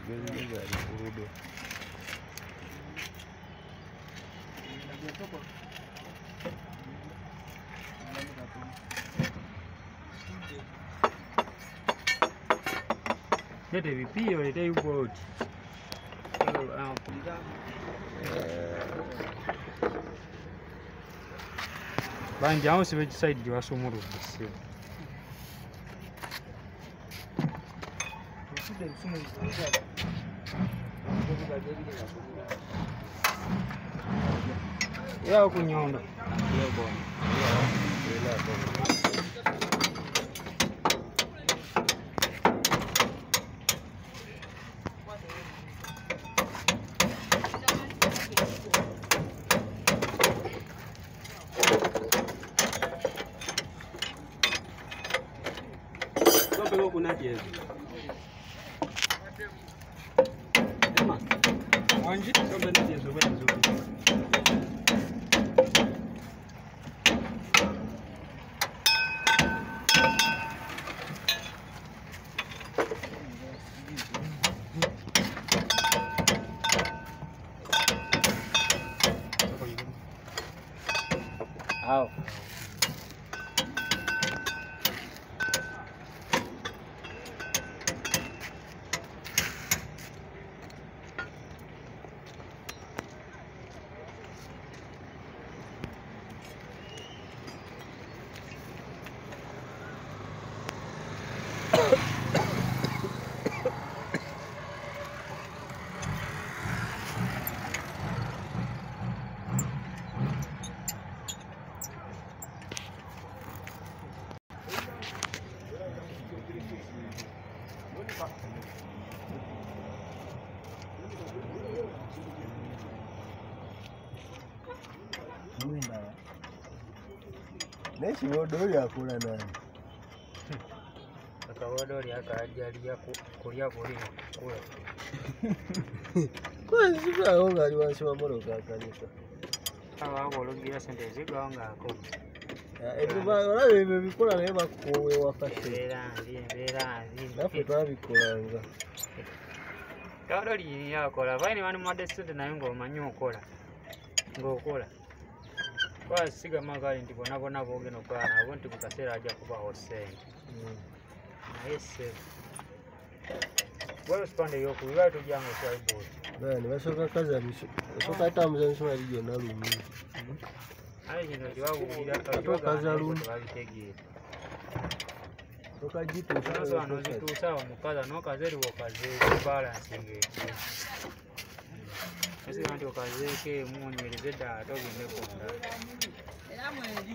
Let it be or they would. Bang down, so which side you are so more of this. Yeah, Kunyonda. How? Next word ya kula nani? Akawodo yakajalia kulia kula. Kwa nini aonga aliwanshwa moro kakanisa? Abo logira sente ziganga ako. Ebiba olabe bikola naye bakowe wakase. Era. Nafe twabikolanga. Kawoli yakola baini wanu modested nayo ng'omanyi okola. Ng'okola. Kwa siga magari ndi bona boge no kana abo nti kukasera aja kuba hosenge. Ese. Wewe spande yoku wiwa tujango swaibo. Bani basoka kaza miso. Basoka tamuza nsoma lijo na lumi. Ayi kino kiwagulira kaza lumi. Babitegere. Soka jitu so ano zitusa omukaza n'okazeri wokaze balancing ekyo. Ese kandi okazeeke munywereze ddala togende konda. Era mweri.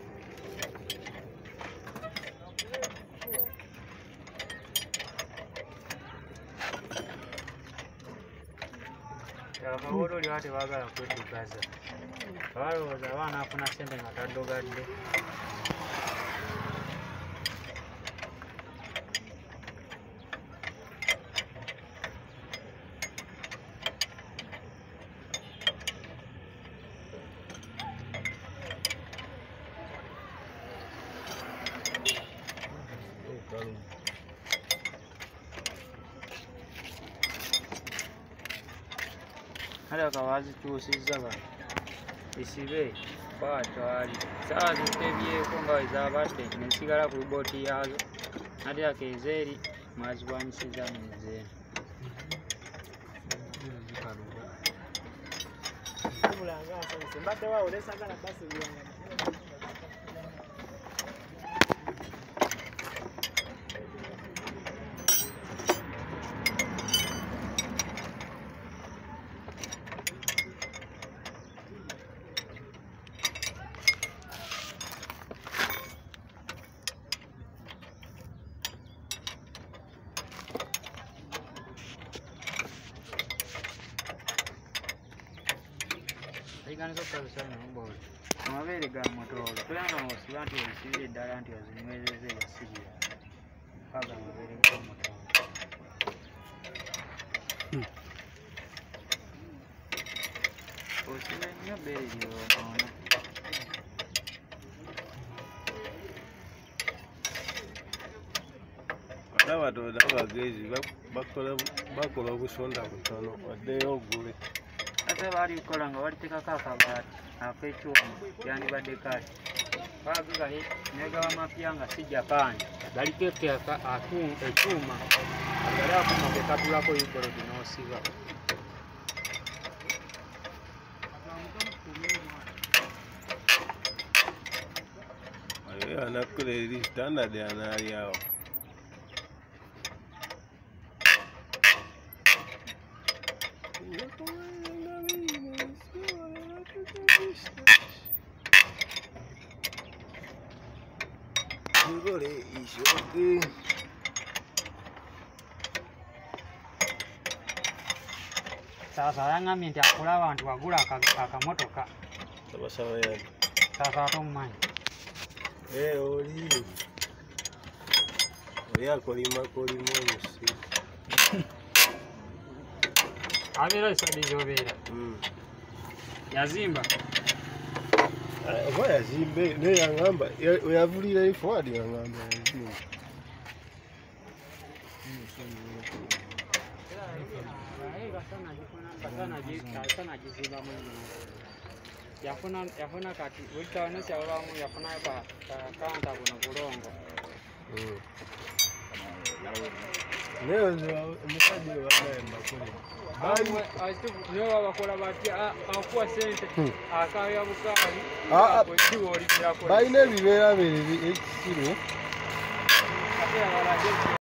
Abawolo oli ate baagala kweddugaza. Balowooza abaana afuna ssente nga taddogadde. Hada kawazi kyusiza ba isibe batwali sazi tebyeko nga izabadde nesigala ku boti yazo ate akezeri mazibwanyisiza neze bulanga asanze mbadde wawo lesagala basi byanga Igana zokabisa n'ombola. Amabeere ga motolo. Tulanga osiba nti osibire eddala nti ozinywezezza ebasibira. Kaga amabeere ga motolo. Osiba nnyo bbeere ly'okoona. Abatoda abagezi bakola obusonda butono waddeyo ogule. Ate balikola nga balitekako akabaati ak'ekyuma yandibadde kati bagagali negaba amapya nga si Japani galikeke ekyuma gali akuma ke katulako yikologi n'osiba. Anakula eri standard anali awo. Sasa yangambye nti akulaba nti wagula akamotoka. Abasaba yani. Sasa atomumanyi. Oli. Oli akolima omusi. Abeera esadi gy'obeera. Yazimba. Oba yazimbe naye yangamba oyavulira ifowadi yangamba yazimba. Yafuna kati witawanesi awolamu yafunayo kanta buno bulongo. Naye omusajja oyo wanaye mbakole. Niwe wabakola batya akuwa sente akaya bukaali balina ebibeera biri ekisiru.